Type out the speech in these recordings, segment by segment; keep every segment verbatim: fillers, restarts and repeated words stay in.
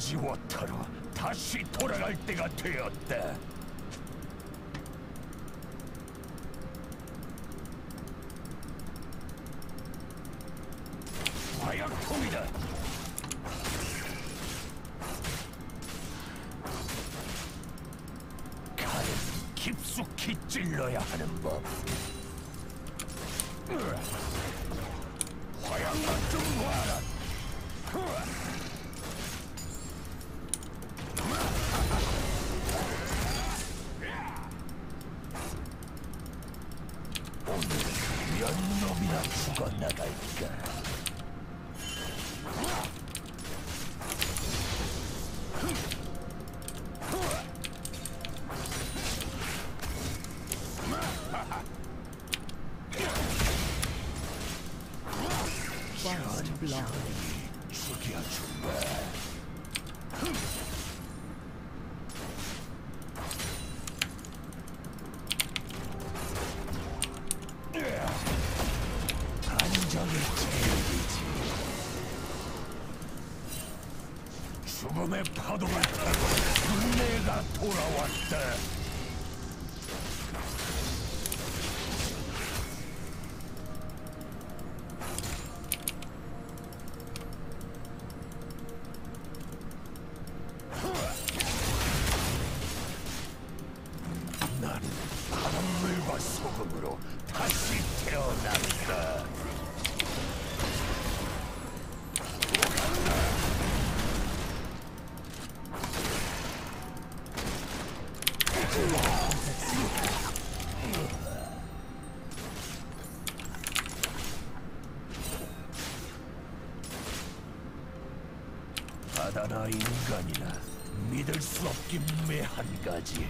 브리지워터로 다시 돌아갈 때가 되었다. 화약통이다. 칼은 깊숙이 찔러야 하는 법. 화약만 좀 봐라. 오늘 몇 놈이나 죽어나갈까? 죽여주마. 안정이 제일이지. 죽음의 파도를 타고 내가 돌아왔다. 난 바닷물과 소금으로 다시 태어난다. 바다나 인간이나 믿을 수 없긴 매 한 가지.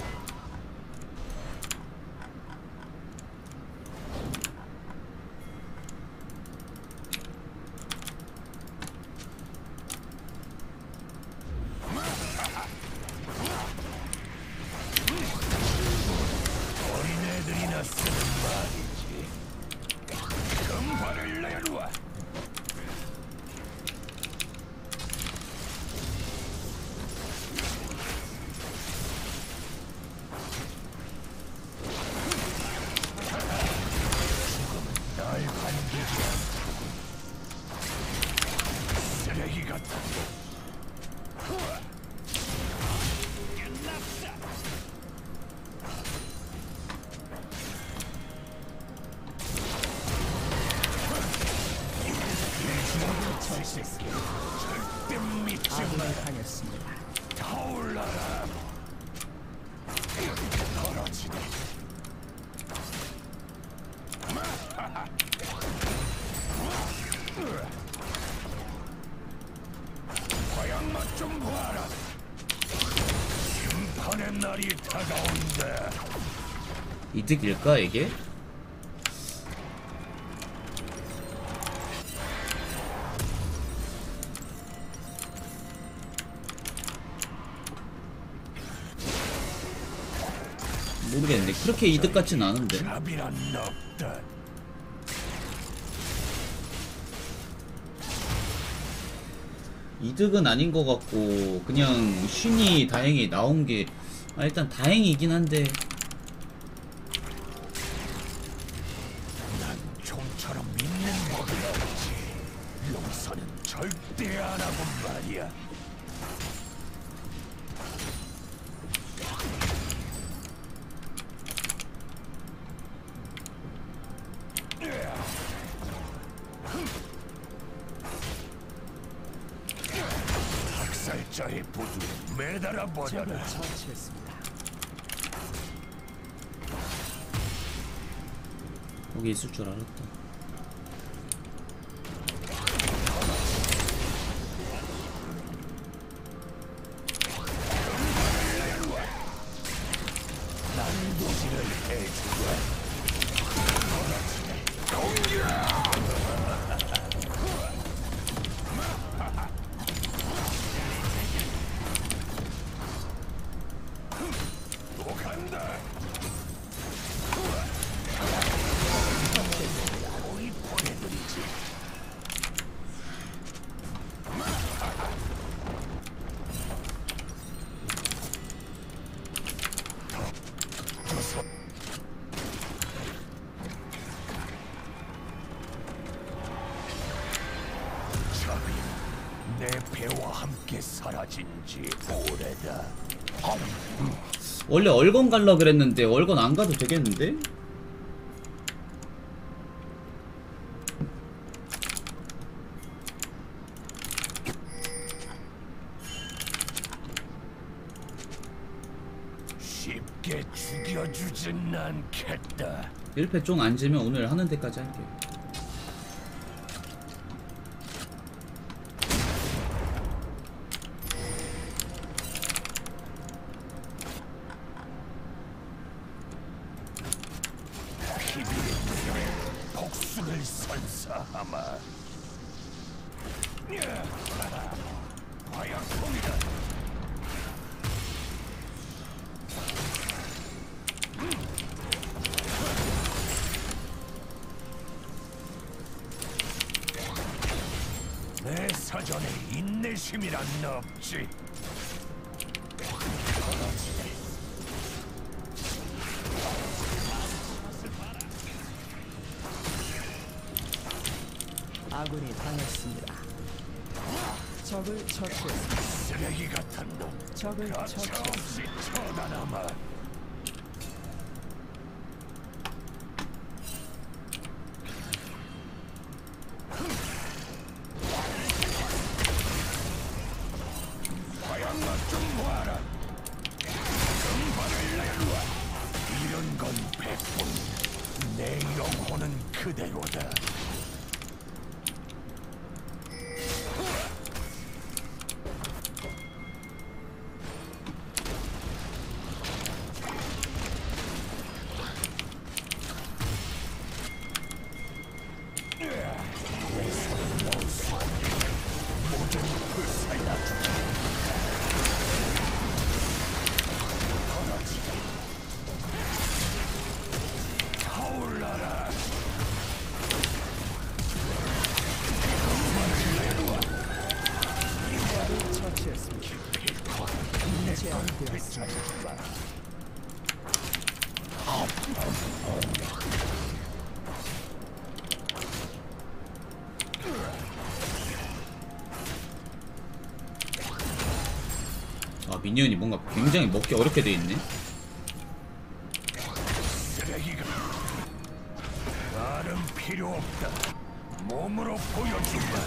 어린애들이나 쓰는 말이지. 금화를 내놓아. 날 반기지 않고 쓰레기 같은 끝났다. 절대 믿지 마라. 타올라라. 떨어지네. 화약맛 좀 봐라. 심판의 날이 다가온다. 이득일까 이게? 모르겠는데 그렇게 이득 같진 않은데. 잡이란 없다. 이득은 아닌 것 같고 그냥 신이 다행히 나온 게 아, 일단 다행이긴 한데. 난 총처럼 믿는 법이 없지. 용서는 절대 안 하고 말이야. 학살자의 부두에 매달아 버려라. 거기 있을 줄 알았다. 난도질을 해주라. 또 간다. 내 배와 함께 사라진 지 오래다. 원래 얼건 갈라 그랬는데 얼건 안 가도 되겠는데? 쉽게 죽여주진 않겠다. 일 패 쫑 앉으면 오늘 하는 데까지 할게. 복수를 선사하마. 화약통이다. 내 사전에 인내심이란 없지. 아군이 당했습니다. 적을 처치했습니다. 쓰레기 같은 놈. 적을 처치했습니다. 가차없이 쳐다남아. 화양맛 좀 봐라. 금발을 내놓아. 이런 건 백분. 내 영혼은 그대로다. 모든 불살라주자. 타올라라. 적을 처치했습니다. 제압되었습니다. 아 미니언이 뭔가 굉장히 먹기 어렵게 돼 있네. 쓰레기가 말은 필요 없다. 몸으로 보여준다.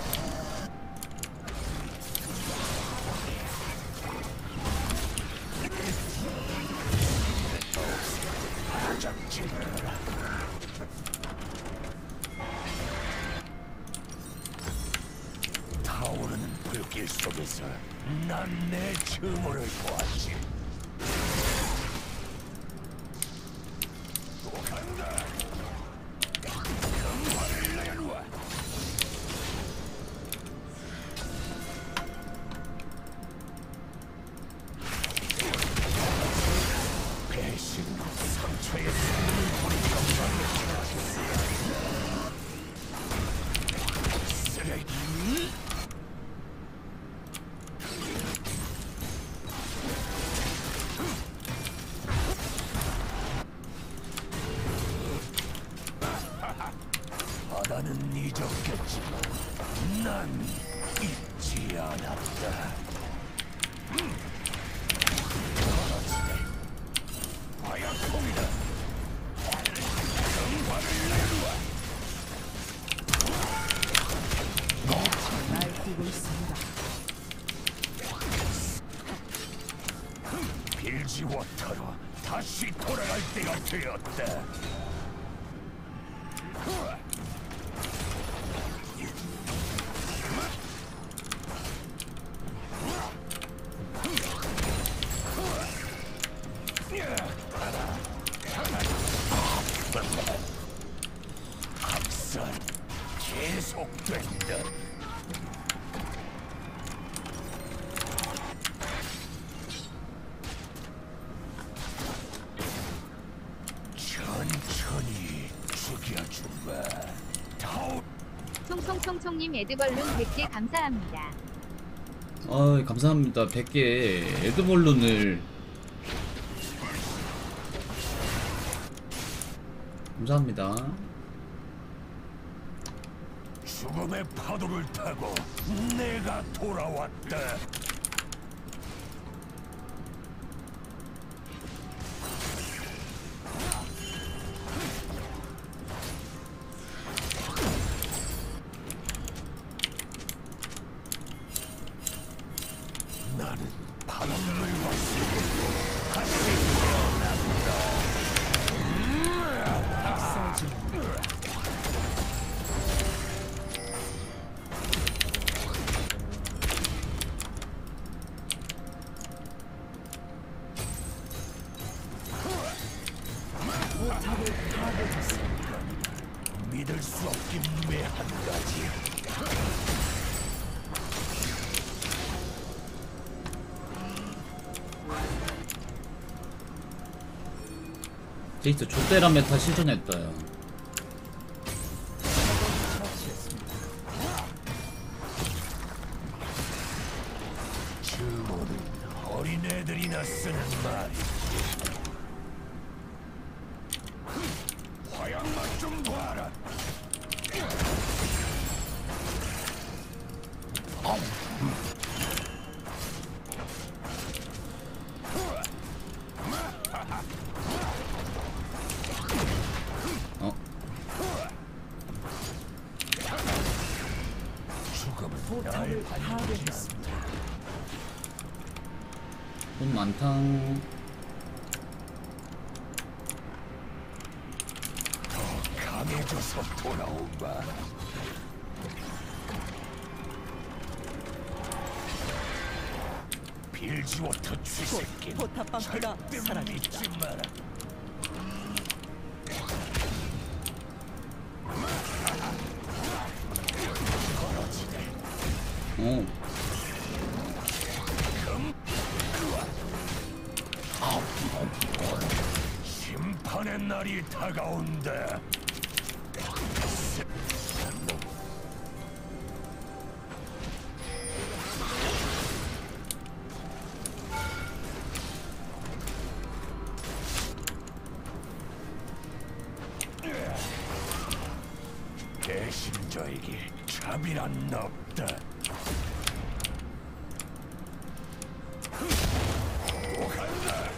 바짝 지켜라. 타오르는 불길 속에서 난 내 증오를 보았지. 또 간다. 금화를 내놓아. 배신, 상처의 숨을 보는 영광을 쓰레기. 바다는 잊었겠지만 난 잊지 않았다. 화약통이다. 금화를 내놓아. 날뛰고 있습니다. 빌지워터로 다시 돌아갈 때가 되었다. 합산 계속된다. 천천히 죽여주마. 타오. 총총총총님 에드벌룬 백 개 감사합니다. 아 감사합니다. 백 개 에드벌룬을 감사합니다. 죽음의 파도를 타고 내가 돌아왔다. 나는 바람을 왔으니 다시 태어난다. 학살 중. 포탑을 파괴했습니다. 믿을 수 없긴 왜 한 가지. 제이스 족대란 메타 실전했다 야. 처치했습니다. 주모는 어린애들이나 쓰는 말이지. 화양만 좀 봐라. 어? 죽음은 날 포탑을 반기지 파괴했습니다. 돈 많당. 더 강해져서 돌아오마. 빌지워터 쥐새끼. 포탑 방패가 절대 사라졌다. 믿지 마라. 걸어지네. 어. 심판의 날이 다가온다. 배신자에게 차비란 없다. 또 간다.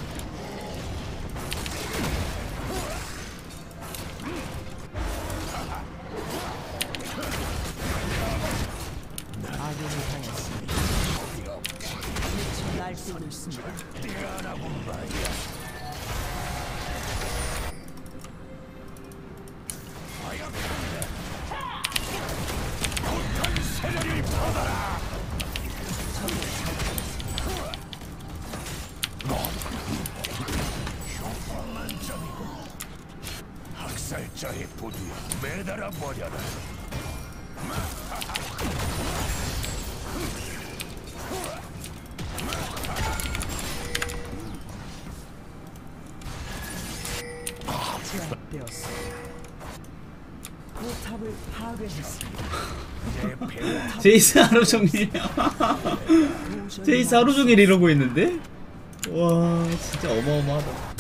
아군이 당했습니다. 미쳐 날뛰고 있습니다. 뛰어나고 말이야. 하얗게 못한 세력이 받아라. 효과만점이고 학살자의 부두에 매달아 버려라. 제압되었습니다. 포탑을 파괴했습니다. 내 배우 제이스 하루 종일. 제이스 하루 종일 이러고 있는데? 와 진짜 어마어마하다.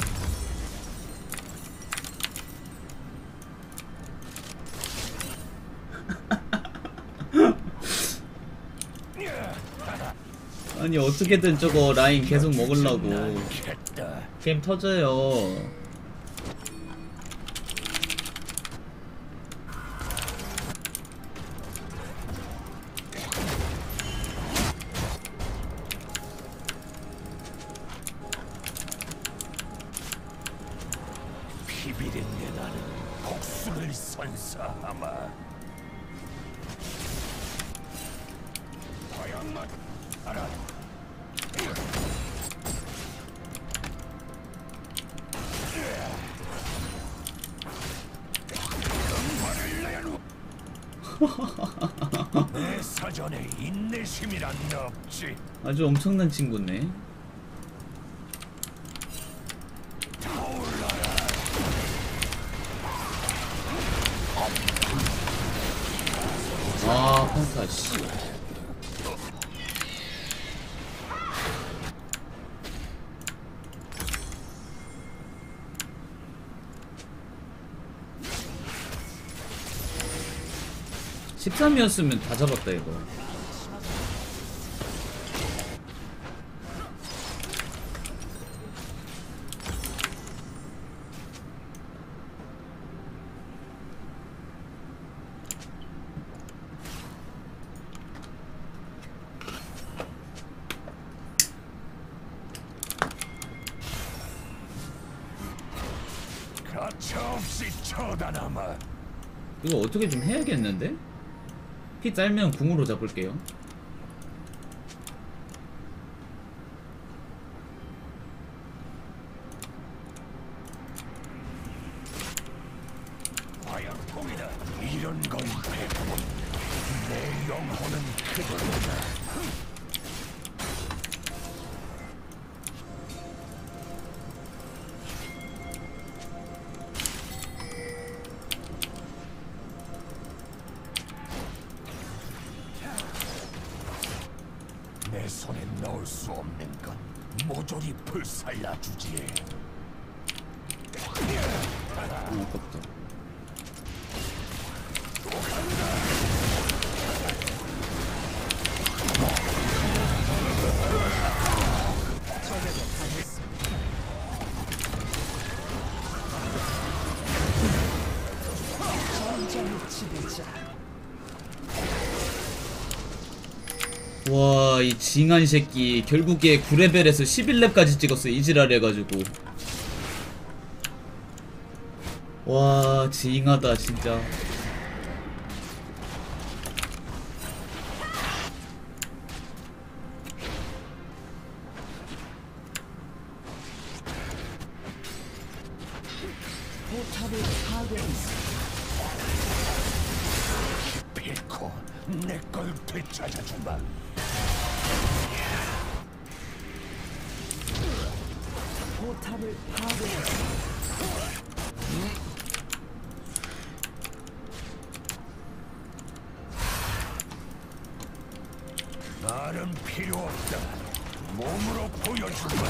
아니 어떻게든 저거 라인 계속 먹으려고 겠다. 게임 터져요. 피비린내 나는 복수를 선사하마. 화양만 알아. 금화를 내놓. 내 사전에 인내심이란 없지. 아주 엄청난 친구네. 타올라라. 아 평타 씨. 십삼이었으면 다 잡았다 이거. 가차없이 쳐다남아. 이거 어떻게 좀 해야겠는데? 피 짧면 궁으로 잡을게요. 화약통이다. 이런 건 백분. 내 영혼은 그대로다. 내 손에 넣을 수 없는 건 모조리 불살라주지. 아, 아깝다. 적에게 당했습니다. 전장의 지배자. 와, 이 징한 새끼 결국에 구 레벨에서 십일 렙까지 찍었어. 이지랄 해가지고. 와, 징하다 진짜. 포탑을 파괴했습니다. 필코 내 걸 되찾아주마. 포탑을 파괴했습니다. 나는 필요 없다. 몸으로 보여주마.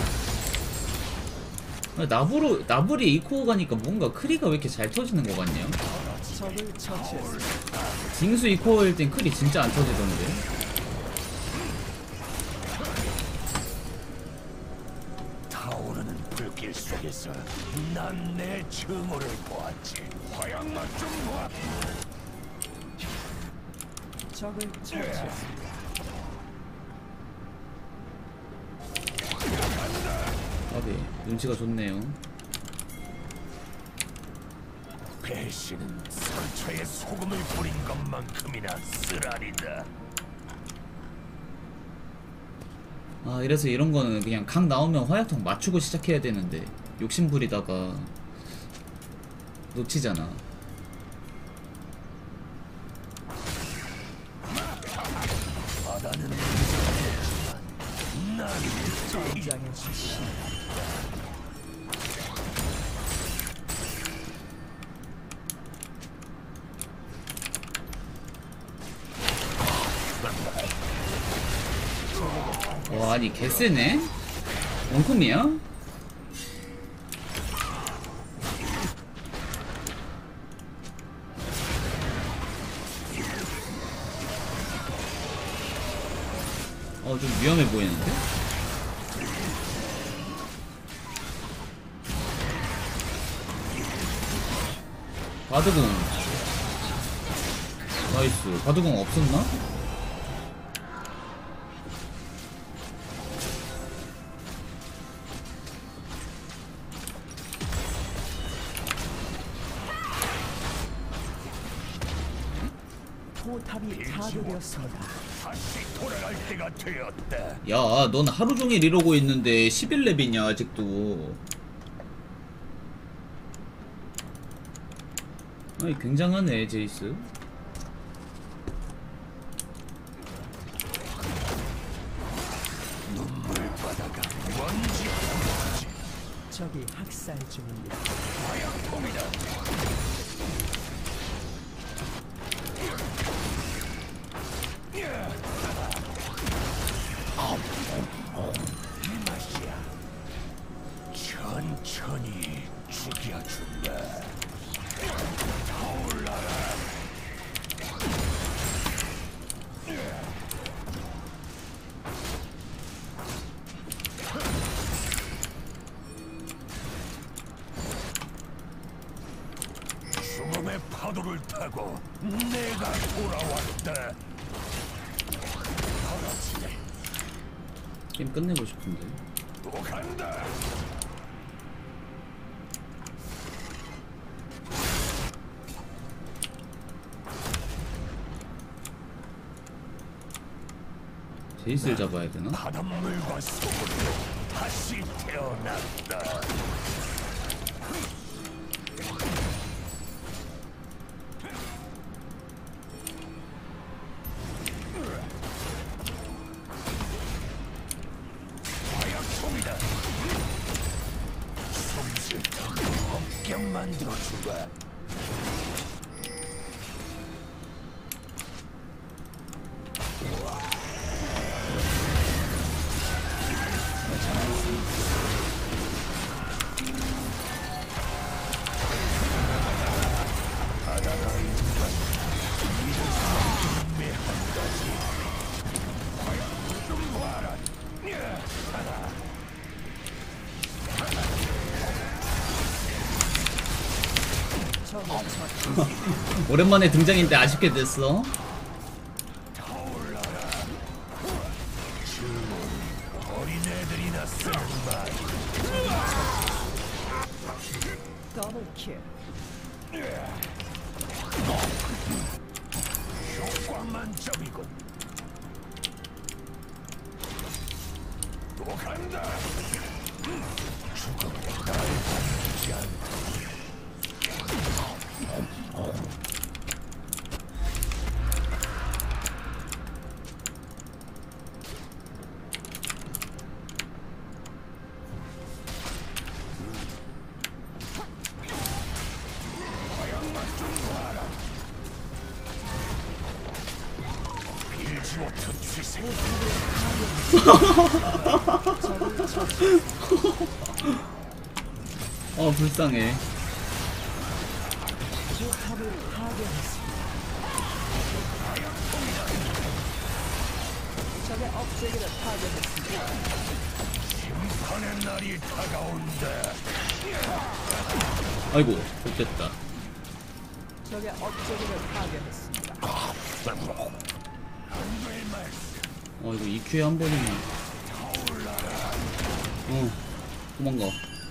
아, 나부로, 나불이 이코어 가니까 뭔가 크리가 왜 이렇게 잘 터지는 거 같냐? 적을 처치했습니다. 징수 이코어일 땐 크리 진짜 안 터지던데. 타오르는 불길 속에서 난 내 증오를 보았지. 화양맛 좀 봐. 적을 처치했습니다. 아네, 눈치가 좋네요. 배신은 상처에 소금을 뿌린 것만큼이나 쓰라리다. 아, 이래서 이런 거는 그냥 각 나오면 화약통 맞추고 시작해야 되는데 욕심 부리다가 놓치잖아. 바다는 무섭지만 난 전장의 수신. 와, 아니 개쎄네? 원콤이야? 어, 좀 위험해 보이는데? 바드궁 나이스. 바드궁 없었나? 포탑이 파괴되었습니다. 다시 돌아갈 때가 되었다. 야, 넌 하루종일 이러고 있는데 십일 렙이냐 아직도. 아니, 굉장하네 제이스. 눈물바다가 먼지 보이지. 적이 학살 중입니다. 화약통이다. 이 맛이야. 천천히 죽여준다. 타올라라. 죽음의 파도를 타고 내가 돌아왔다. 알았지. 게임 끝내고 싶은데. 또 간다. 제이스를 잡아야 되나? 바닷물과 소금으로 다시 태어났다. 화약통이다. 숨쉴 틈 없게 만들어주마. 오랜만에 등장인데 아쉽게 됐어. 어린애들이나 쓰는 말. 더블 킬. 효과 만점이군. 또 간다. 죽음이 날 반기지 않고. 빌지 못한 취생. 어 불쌍해. 포탑을 파괴했습니다. 적의 업체기를 파괴했습니다. 심판의 날이 다가온다. 아이고 좋겠다. 적의 업체기를 파괴했습니다. 안될 말씀. 어 이거 이큐에 한 번이면. 어 도망가.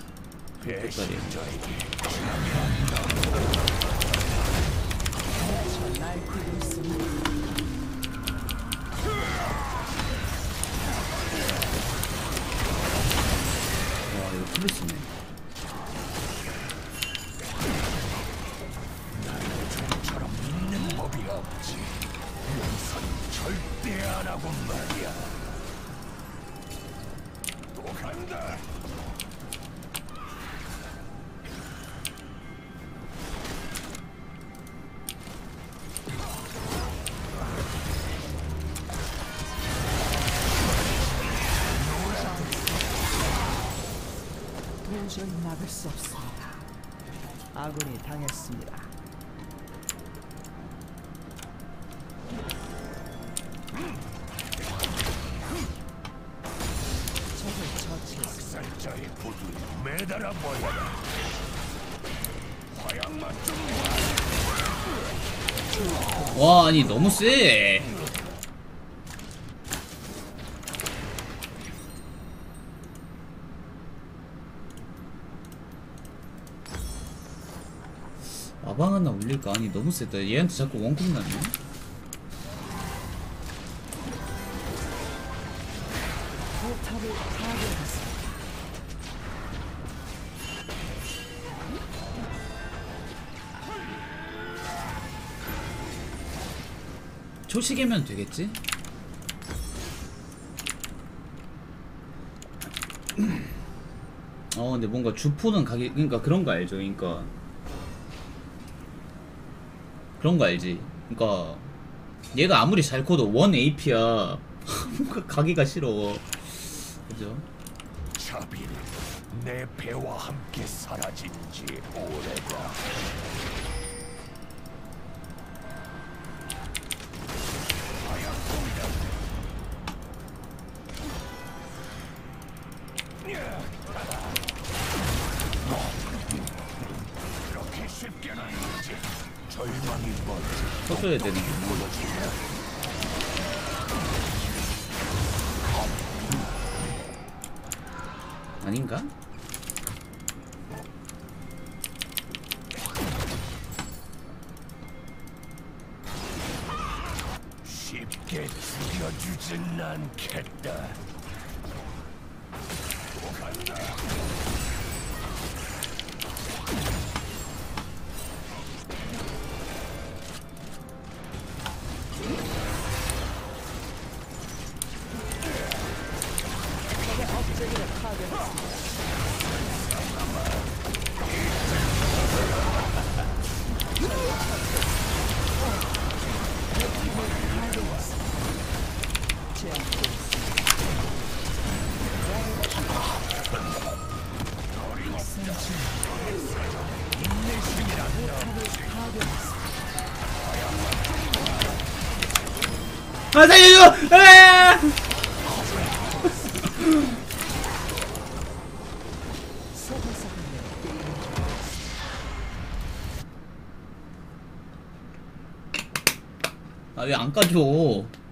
배신자에게 저 날뛰고 있습니다. 와 이거 플리스네. 나처럼 믿는 법이 없지. 용서는 절대 안 하고 말이야. 또 간다. 도저히 막을 수 없습니다. 아군이 당했습니다. 적을 처치했습니다. 학살자의 부두에 매달아 버려라. 화약만 좀 와 아니 너무 세. 마방 하나 올릴까? 아니 너무 세다. 얘한테 자꾸 원콤 나네. 포탑을 파괴했습니다. 초시계면 되겠지? 어 근데 뭔가 주포는 가기 그러니까 그런 거 알죠? 그러니까 그런 거 알지? 그러니까 얘가 아무리 잘 커도 원 에이피야. 가기가 싫어. 그죠? 자비는 내 배와 함께 사라진 지 오래다. 이렇게 쉽게는 아니지. 절망이 뭔지 터져야 되는 거 아닌가? 쉽게 죽여주진 않겠다. 아 살려줘! 아! 아 왜 안 까줘?